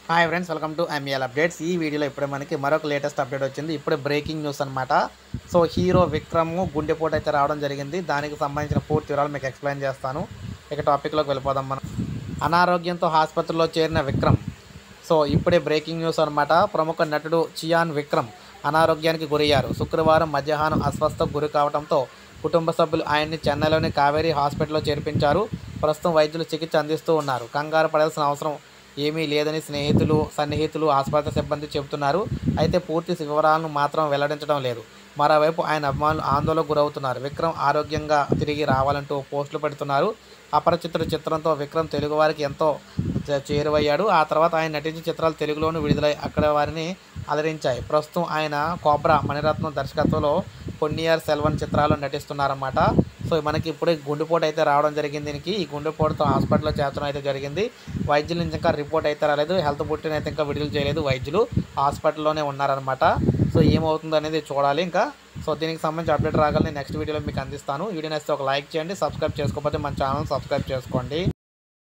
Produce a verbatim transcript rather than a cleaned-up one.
Hi friends, welcome to MEL updates. ఈ వీడియోలో ఇప్పుడే మనకి మరొక లేటెస్ట్ అప్డేట్ వచ్చింది. ఇప్పుడే బ్రేకింగ్ న్యూస్ అనమాట. సో హీరో విక్రమ్ గుండెపోటు అయితే రావడం జరిగింది. దానికి సంబంధించిన పూర్తి వివరాలు మీకు ఎక్స్ప్లెయిన్ చేస్తాను. ఇక టాపిక్లోకి వెళ్ళిపోదాం మనం. అనారోగ్యంతో ఆసుపత్రిలో చేరిన విక్రమ్. సో ఇప్పుడే బ్రేకింగ్ న్యూస్ అనమాట. ప్రముఖ నటుడు చియాన్ విక్రమ్ అనారోగ్యానికి గురయ్యారు. శుక్రవారం మధ్యాహ్నం అస్వస్థకు గురి కావడంతో కుటుంబ సభ్యులు ఆయన్ని చెన్నైలోని కావేరీ హాస్పిటల్లో చేర్పించారు. ప్రస్తుతం వైద్యులు చికిత్స అందిస్తూ ఉన్నారు. కంగారు పడాల్సిన అవసరం ఏమీ లేదని స్నేహితులు సన్నిహితులు ఆసుపత్రి సిబ్బంది చెబుతున్నారు. అయితే పూర్తి వివరాలను మాత్రం వెల్లడించడం లేదు. మరోవైపు ఆయన అభిమానులు ఆందోళనకు గురవుతున్నారు. విక్రమ్ ఆరోగ్యంగా తిరిగి రావాలంటూ పోస్టులు పెడుతున్నారు. అపరిచితుడు చిత్రంతో విక్రమ్ తెలుగువారికి ఎంతో చేరువయ్యాడు. ఆ తర్వాత ఆయన నటించిన చిత్రాలు తెలుగులోనూ విడుదలై అక్కడ వారిని అలరించాయి. ప్రస్తుతం ఆయన కోబ్రా మణిరత్నం దర్శకత్వంలో పొన్నియర్ సెల్వన్ చిత్రాల్లో నటిస్తున్నారన్నమాట. సో మనకి ఇప్పుడే గుండెపోటు అయితే రావడం జరిగింది. దీనికి ఈ గుండెపోటుతో హాస్పిటల్లో చేర్చడం అయితే జరిగింది. వైద్యుల నుంచి ఇంకా రిపోర్ట్ అయితే రాలేదు. హెల్త్ బులెటిన్ అయితే ఇంకా విడుదల చేయలేదు. వైద్యులు హాస్పిటల్లోనే ఉన్నారనమాట. సో ఏమవుతుందో అనేది చూడాలి ఇంకా. సో దీనికి సంబంధించి అప్డేట్ రాగానే నెక్స్ట్ వీడియోలో మీకు అందిస్తాను. వీడియో నచ్చితే ఒక లైక్ చేయండి. సబ్స్క్రైబ్ చేసుకోకపోతే మన ఛానల్ సబ్స్క్రైబ్ చేసుకోండి.